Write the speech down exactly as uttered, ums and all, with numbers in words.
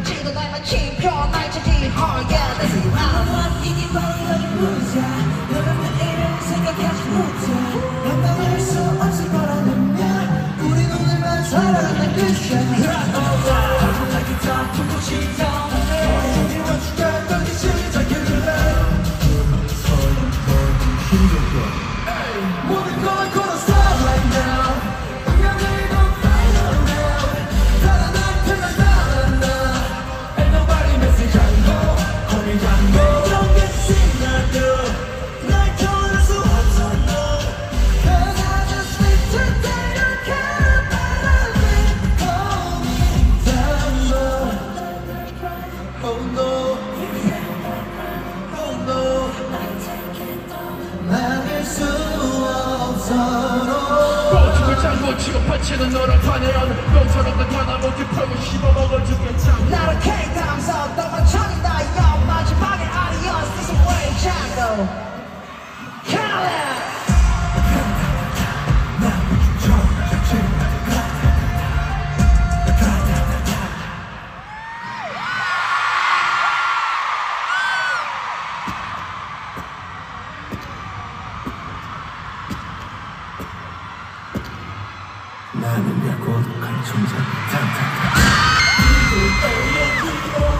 지도 날 마침 편할 자기 Oh yeah that's it I'm 이기 빨리 부자 너는 내일을 생각하지 못해 감당할 수 없을 거라는 말 우린 오늘만 살아간다는 뜻이야 날 기타 두고 시작 어디 멋지게 떨기 시작해줄래 모든 걸 걸어 stop right now 운명을 gon' find out now 달아나 편한 달아나 Ain't nobody messing 장고 거리 장고 Don't get sick 나도 날 떠날 수 없어 no Cause I just live today don't care about a thing going down low Oh no Oh no 막을 수 꽂히고 장고 치고 파치는 너랑 파내어는 명처럼 하나 못해 펴고 씹어먹어 죽겠잖아 나를 K당서 너만 천이다 여 마지막에 adios this way 장고 Count 나는 야 고독한 존재 탕탕탕